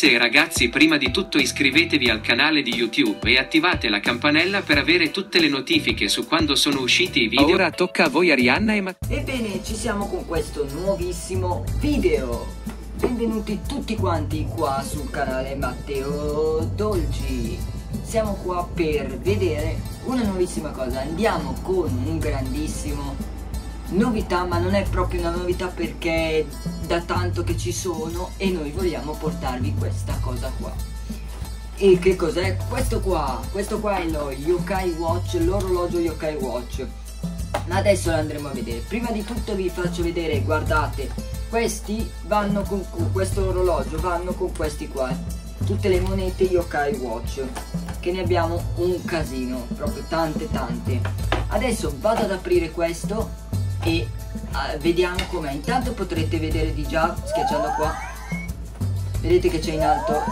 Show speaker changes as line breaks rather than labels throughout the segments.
Ragazze e ragazzi, prima di tutto iscrivetevi al canale di YouTube e attivate la campanella per avere tutte le notifiche su quando sono usciti i video.
Ora tocca a voi Arianna e Matteo.
Ebbene, ci siamo con questo nuovissimo video. Benvenuti tutti quanti qua sul canale Matteo Dolci. Siamo qua per vedere una nuovissima cosa. Andiamo con un grandissimo novità, ma non è proprio una novità perché da tanto che ci sono e noi vogliamo portarvi questa cosa qua. E che cos'è? Questo qua è lo Yokai Watch, l'orologio Yokai Watch. Ma adesso lo andremo a vedere. Prima di tutto vi faccio vedere, guardate, questi vanno con questo orologio, vanno con questi qua, tutte le monete Yokai Watch, che ne abbiamo un casino, proprio tante. Adesso vado ad aprire questo e vediamo com'è. Intanto potrete vedere di già, schiacciando qua, vedete che c'è in alto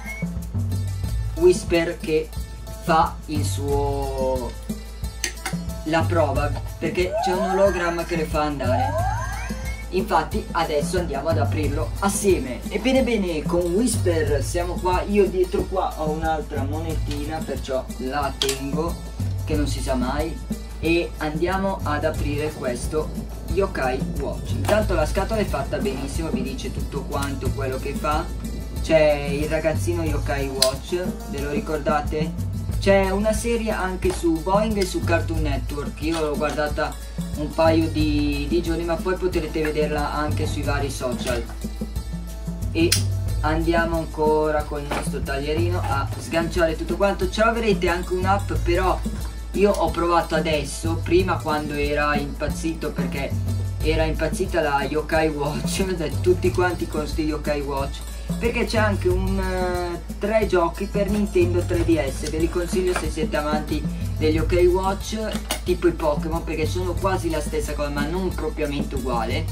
Whisper che fa il suo la prova, perché c'è un ologramma che le fa andare. Infatti adesso andiamo ad aprirlo assieme. Ebbene, con Whisper siamo qua. Io dietro qua ho un'altra monetina, perciò la tengo, che non si sa mai. E andiamo ad aprire questo Yokai Watch. Intanto la scatola è fatta benissimo, vi dice tutto quanto quello che fa. C'è il ragazzino Yokai Watch, ve lo ricordate? C'è una serie anche su Boeing e su Cartoon Network. Io l'ho guardata un paio di giorni, ma poi potrete vederla anche sui vari social. E andiamo ancora con il nostro taglierino a sganciare tutto quanto. Ce l'avrete anche un'app, però io ho provato adesso, prima quando era impazzito, perché era impazzita la Yokai Watch, tutti quanti con sti Yokai Watch, perché c'è anche un 3 giochi per Nintendo 3DS, ve li consiglio se siete amanti degli Yokai Watch, tipo i Pokémon, perché sono quasi la stessa cosa ma non propriamente uguale.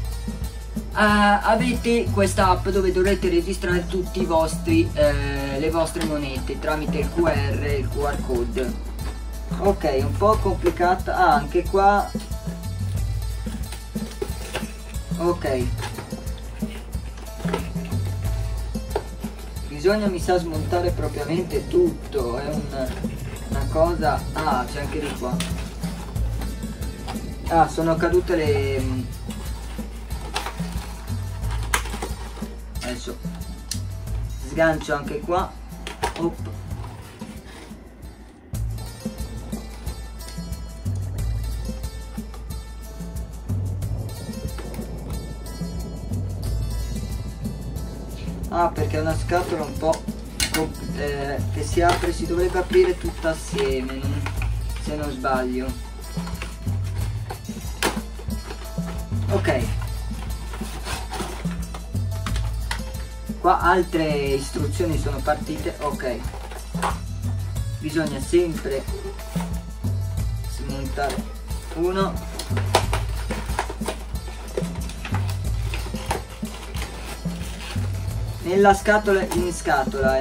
Avete questa app dove dovrete registrare tutti i vostri le vostre monete tramite il QR code. Ok, un po' complicata. Anche qua. Ok, bisogna, mi sa, smontare propriamente tutto. È una cosa. Ah, c'è anche di qua. Ah, sono cadute le. Adesso sgancio anche qua. Opp. Ah, perché è una scatola un po' che si apre, si dovrebbe aprire tutta assieme, se non sbaglio. Ok, qua altre istruzioni sono partite. Ok, bisogna sempre smontare uno. Nella scatola, in scatola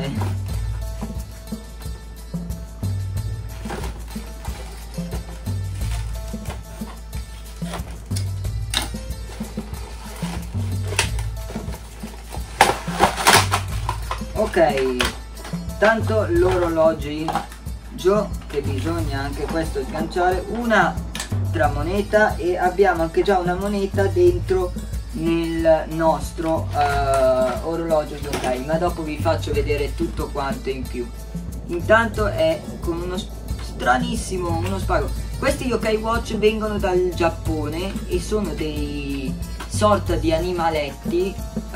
Ok, tanto l'orologio che bisogna anche questo sganciare, un'altra moneta, e abbiamo anche già una moneta dentro nel nostro orologio Yokai, ma dopo vi faccio vedere tutto quanto in più. Intanto è con uno stranissimo, uno spago. Questi Yokai Watch vengono dal Giappone e sono dei sorta di animaletti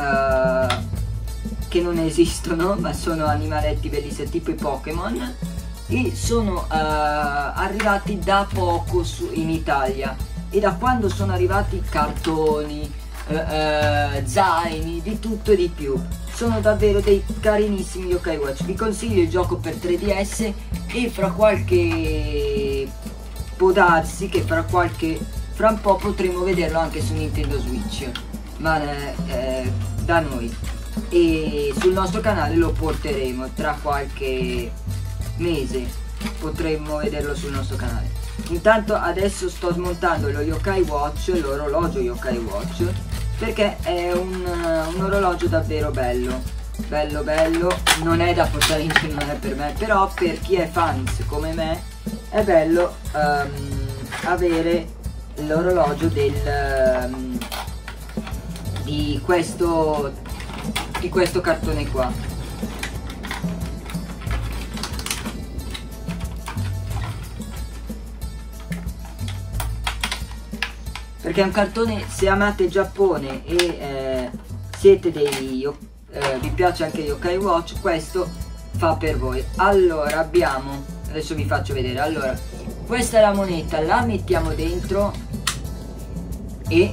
che non esistono, ma sono animaletti bellissimi, tipo i Pokémon, e sono arrivati da poco in Italia, e da quando sono arrivati cartoni, zaini, di tutto e di più. Sono davvero dei carinissimi Yokai Watch. Vi consiglio il gioco per 3DS e può darsi che fra un po' potremo vederlo anche su Nintendo Switch, ma da noi, e sul nostro canale lo porteremo tra qualche mese, potremmo vederlo sul nostro canale. Intanto adesso sto smontando lo Yokai Watch, l'orologio Yokai Watch, perché è un orologio davvero bello. bello bello, non è da portare in giro, non è per me, però per chi è fans come me è bello avere l'orologio di questo cartone qua. Perché è un cartone, se amate il Giappone e siete vi piace anche Yokai Watch, questo fa per voi. Allora abbiamo, adesso vi faccio vedere. Allora, questa è la moneta, la mettiamo dentro e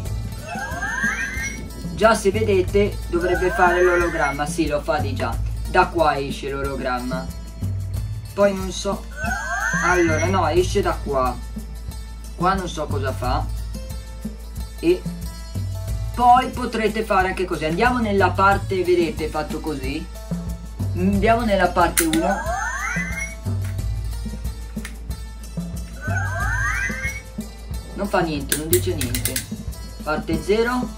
già, se vedete, dovrebbe fare l'ologramma. Sì, lo fa di già, da qua esce l'ologramma, poi non so, allora no, esce da qua non so cosa fa. E poi potrete fare anche così. Andiamo nella parte, vedete, fatto così. Andiamo nella parte 1. Non fa niente, non dice niente. Parte 0.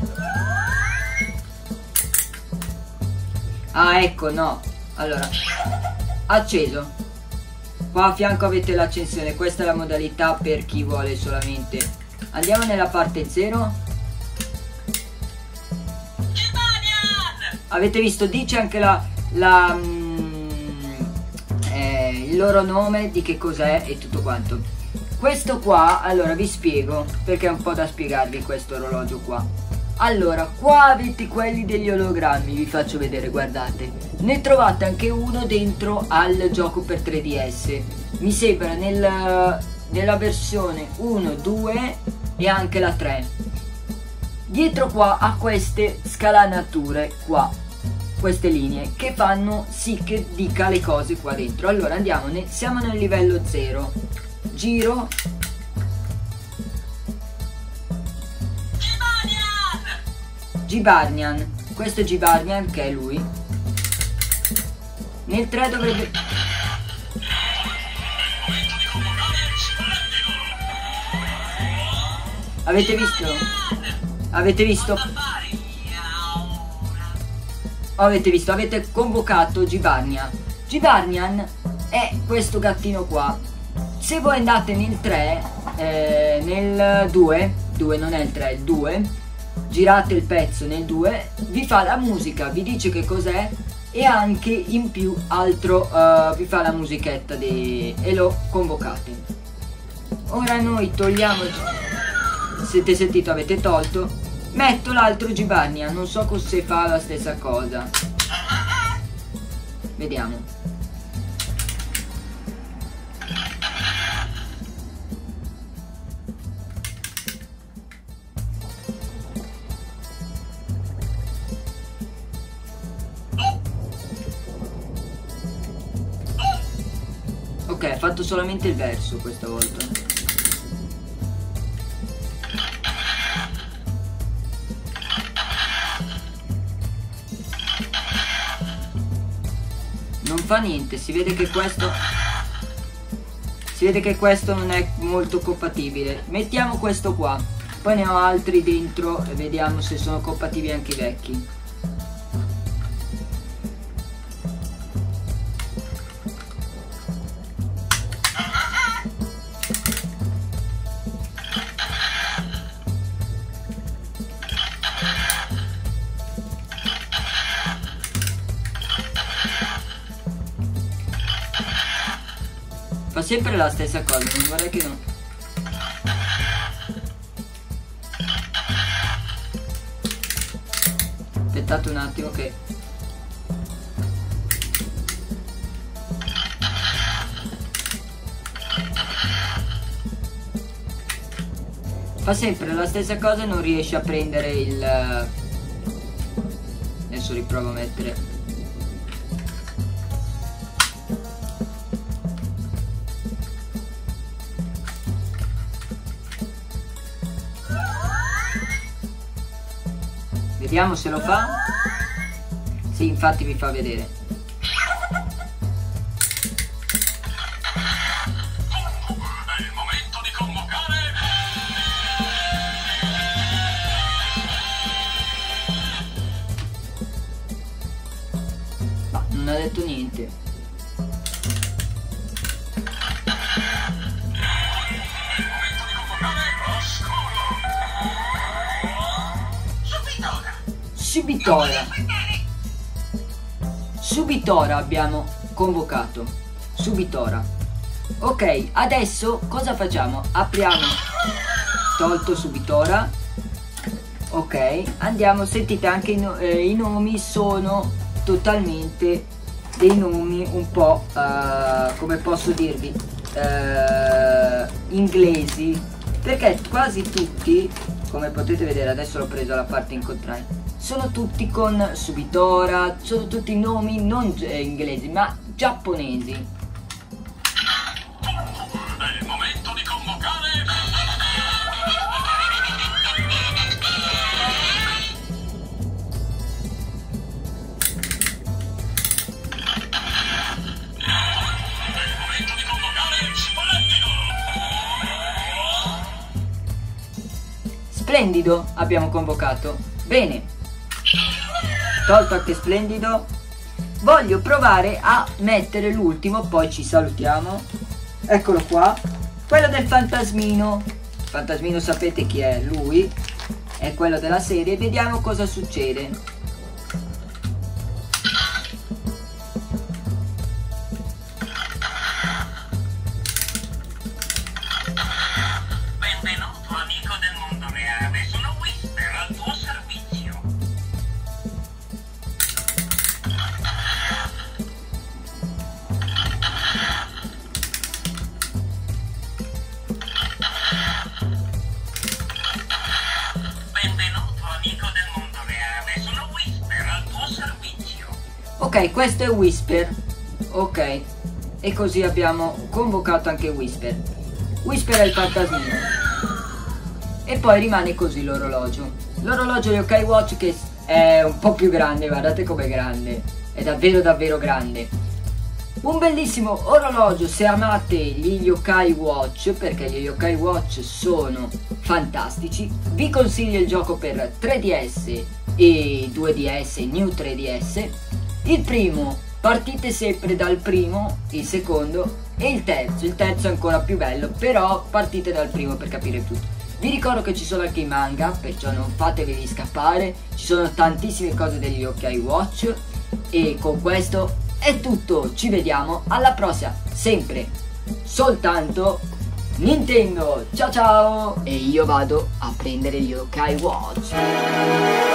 Ah, ecco, no. Allora, acceso. Qua a fianco avete l'accensione. Questa è la modalità per chi vuole solamente. Andiamo nella parte 0. Avete visto? Dice anche il loro nome, di che cos'è e tutto quanto. Questo qua, allora vi spiego, perché è un po' da spiegarvi questo orologio qua. Allora, qua avete quelli degli ologrammi, vi faccio vedere, guardate. Ne trovate anche uno dentro al gioco per 3DS. Mi sembra nella versione 1, 2 e anche la 3. Dietro qua a queste scalanature qua, queste linee che fanno sì che dica le cose qua dentro. Allora andiamo, siamo nel livello 0. Giro. Gibarnian. Questo è Gibarnian, che è lui. Nel 3 dovrebbe... Avete visto? Avete visto? Avete visto? Avete convocato Gibarnian. Gibarnian è questo gattino qua. Se voi andate nel 3, nel 2 non è il 3, il 2, girate il pezzo nel 2, vi fa la musica, vi dice che cos'è e anche in più altro vi fa la musichetta e lo convocate. Ora noi togliamo... Siete sentito, avete tolto. Metto l'altro Gibarnian, non so se fa la stessa cosa. Vediamo. Ok, ha fatto solamente il verso questa volta. Non fa niente, si vede che questo non è molto compatibile. Mettiamo questo qua, poi ne ho altri dentro e vediamo se sono compatibili anche i vecchi. Fa sempre la stessa cosa, non vorrei che non... Aspettate un attimo che... Fa sempre la stessa cosa e non riesce a prendere il... Adesso riprovo a mettere... Vediamo se lo fa. Sì, infatti vi fa vedere.
È il momento di convocare.
fatto niente. Subitora abbiamo convocato. Subitora. Ok, adesso cosa facciamo? Apriamo. Tolto Subitora. Ok, andiamo. Sentite anche i nomi sono totalmente dei nomi un po' come posso dirvi, inglesi, perché quasi tutti, come potete vedere, adesso l'ho preso alla parte in contrario, sono tutti con Subitora, sono tutti nomi non inglesi ma giapponesi.
È il momento di convocare.
Splendido abbiamo convocato. Bene. Tolto anche Splendido, voglio provare a mettere l'ultimo, poi ci salutiamo. Eccolo qua, quello del fantasmino. Fantasmino sapete chi è? Lui è quello della serie. Vediamo cosa succede.
Benvenuto amico del mondo reale, sono Whisper al tuo servizio. Benvenuto amico del mondo reale, sono Whisper al tuo servizio.
Ok, questo è Whisper. Ok, e così abbiamo convocato anche Whisper. Whisper è il fantasmino. E poi rimane così l'orologio. L'orologio di Yokai Watch, che è un po' più grande, guardate com'è grande. È davvero davvero grande. Un bellissimo orologio se amate gli Yokai Watch, perché gli Yokai Watch sono fantastici. Vi consiglio il gioco per 3DS e 2DS, New 3DS. Il primo, partite sempre dal primo, il secondo e il terzo è ancora più bello, però partite dal primo per capire tutto. Vi ricordo che ci sono anche i manga, perciò non fatevi scappare, ci sono tantissime cose degli Yokai Watch. E con questo è tutto, ci vediamo alla prossima, sempre, soltanto Nintendo, ciao ciao! E io vado a prendere gli Yokai Watch.